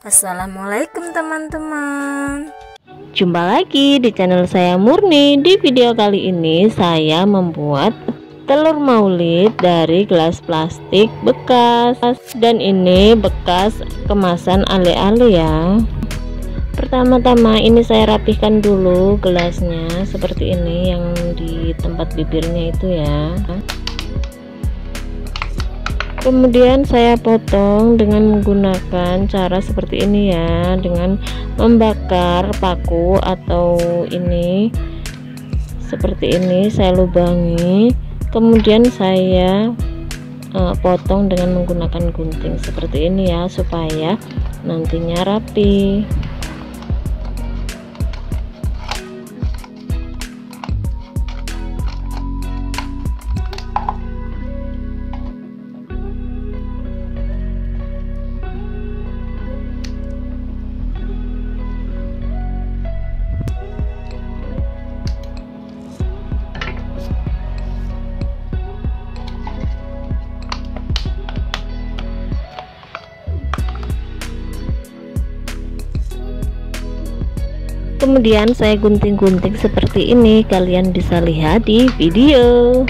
Assalamualaikum teman-teman. Jumpa lagi di channel saya Murni. Di video kali ini saya membuat telur maulid dari gelas plastik bekas, dan ini bekas kemasan ale-ale ya. Pertama-tama ini saya rapihkan dulu gelasnya seperti ini, yang di tempat bibirnya itu ya. Kemudian saya potong dengan menggunakan cara seperti ini ya, dengan membakar paku atau ini seperti ini, saya lubangi, kemudian saya potong dengan menggunakan gunting seperti ini ya, supaya nantinya rapi. Kemudian saya gunting-gunting seperti ini, kalian bisa lihat di video.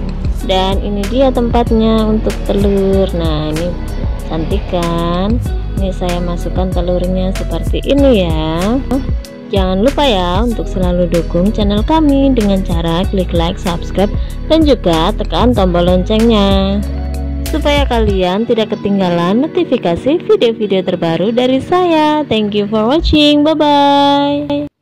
Dan ini dia tempatnya untuk telur. Nah, ini cantik kan? Ini saya masukkan telurnya seperti ini ya. Jangan lupa ya untuk selalu dukung channel kami dengan cara klik like, subscribe, dan juga tekan tombol loncengnya supaya kalian tidak ketinggalan notifikasi video-video terbaru dari saya. Thank you for watching. Bye bye.